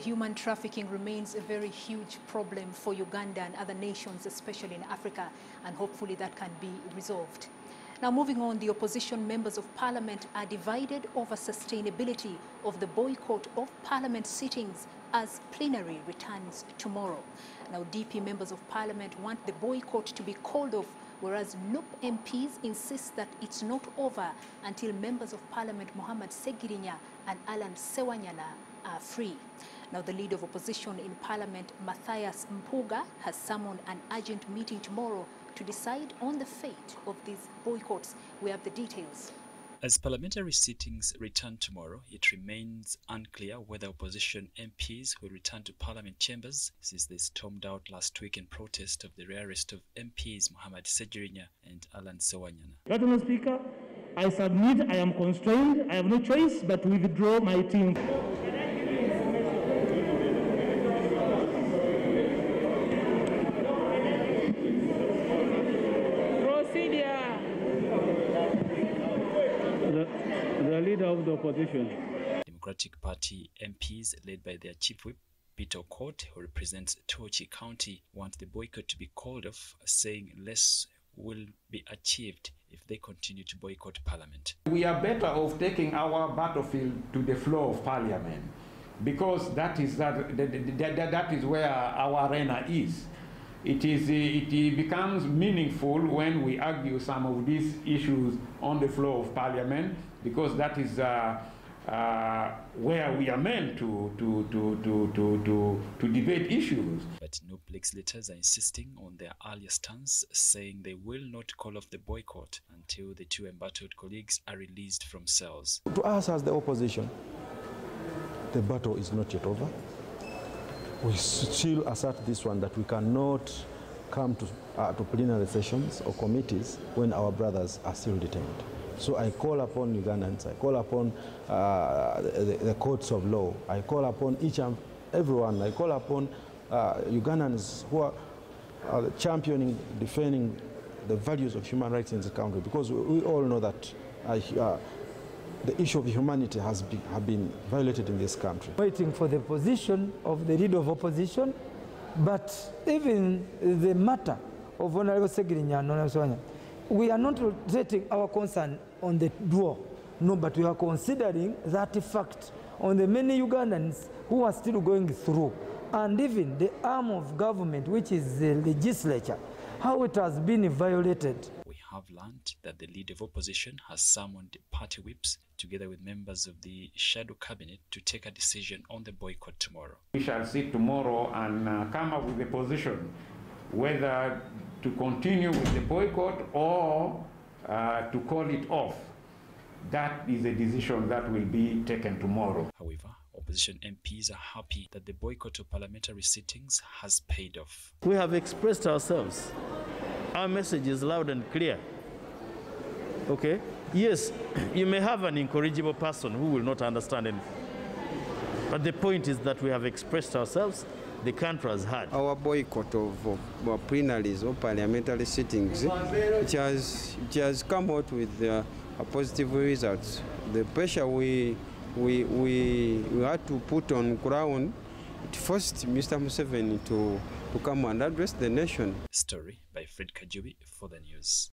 human trafficking remains a very huge problem for Uganda and other nations, especially in Africa, and hopefully that can be resolved. Now, moving on, the opposition members of parliament are divided over sustainability of the boycott of parliament sittings as plenary returns tomorrow. Now, DP members of parliament want the boycott to be called off, whereas NUP MPs insist that it's not over until members of parliament Mohamed Segirinya and Alan Sewanyana are free. Now, the leader of opposition in parliament, Matthias Mpuga, has summoned an urgent meeting tomorrow to decide on the fate of these boycotts. We have the details. As parliamentary sittings return tomorrow, it remains unclear whether opposition MPs will return to parliament chambers since they stormed out last week in protest of the rearrest of MPs Mohamed Segirinya and Alan Sewanyana. Mr. Speaker, I submit I am constrained. I have no choice but to withdraw my team. The leader of the opposition. Democratic Party MPs, led by their chief whip, Peter Okot, who represents Tochi County, want the boycott to be called off, saying less will be achieved if they continue to boycott Parliament. We are better off taking our battlefield to the floor of Parliament, because that is where our arena is. It becomes meaningful when we argue some of these issues on the floor of Parliament, because that is where we are meant to debate issues. But NUP legislators are insisting on their earlier stance, saying they will not call off the boycott until the two embattled colleagues are released from cells. To us as the opposition, the battle is not yet over. We still assert this one, that we cannot come to plenary sessions or committees when our brothers are still detained. So I call upon Ugandans, I call upon the courts of law, I call upon each and everyone, I call upon Ugandans who are championing, defending the values of human rights in this country, because we all know that the issue of humanity have been violated in this country. Waiting for the position of the leader of opposition, but even the matter of Honorable Segirinya and Honorable Sewanyana, we are not setting our concern on the door, no, but we are considering that fact on the many Ugandans who are still going through, and even the arm of government, which is the legislature, how it has been violated. We have learned that the leader of opposition has summoned party whips together with members of the shadow cabinet to take a decision on the boycott tomorrow. We shall sit tomorrow and come up with a position whether to continue with the boycott or to call it off. That is a decision that will be taken tomorrow. However, opposition MPs are happy that the boycott of parliamentary sittings has paid off. We have expressed ourselves. Our message is loud and clear. Okay? Yes, you may have an incorrigible person who will not understand anything. But the point is that we have expressed ourselves. The country has heard. Our boycott of plenaries or parliamentary sittings, it has come out with positive results. The pressure we had to put on ground, it forced Mr. Museveni to come and address the nation. Story by Fred Kajubi for the news.